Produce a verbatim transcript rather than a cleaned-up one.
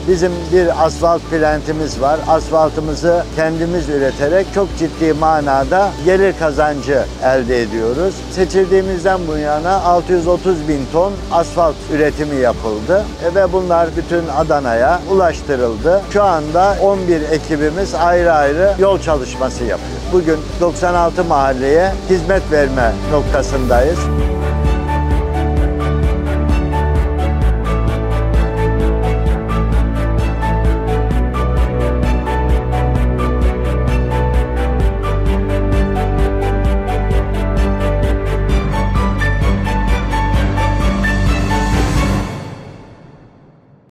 Bizim bir asfalt plantimiz var. Asfaltımızı kendimiz üreterek çok ciddi manada gelir kazancı elde ediyoruz. Seçildiğimizden bu yana altı yüz otuz bin ton asfalt üretimi yapıldı ve bunlar bütün Adana'ya ulaştırıldı. Şu anda on bir ekibimiz ayrı ayrı yol çalışması yapıyor. Bugün doksan altı mahalleye hizmet verme noktasındayız.